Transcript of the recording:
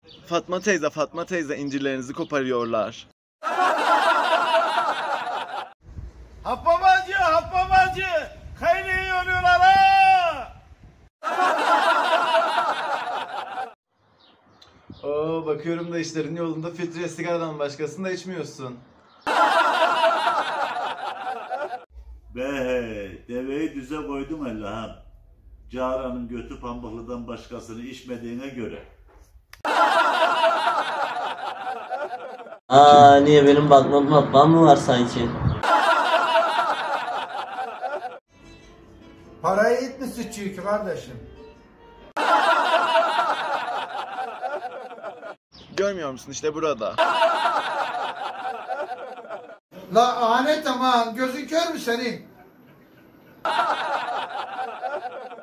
Fatma teyze, Fatma teyze incirlerinizi koparıyorlar. Happa bacı, Happa bacı. Kaynıyı yoruyorlar ha. Oo, bakıyorum da işlerin yolunda, filtre sigaradan başkasını da içmiyorsun. Be deveyi düze koydum Allah'ım. Caran'ın götü pambıklıdan başkasını içmediğine göre. Niye benim bakmam happam mı var sanki? Parayı it mi sıçıyor ki kardeşim? Görmüyor musun işte burada. La anet aman, gözün kör mü senin?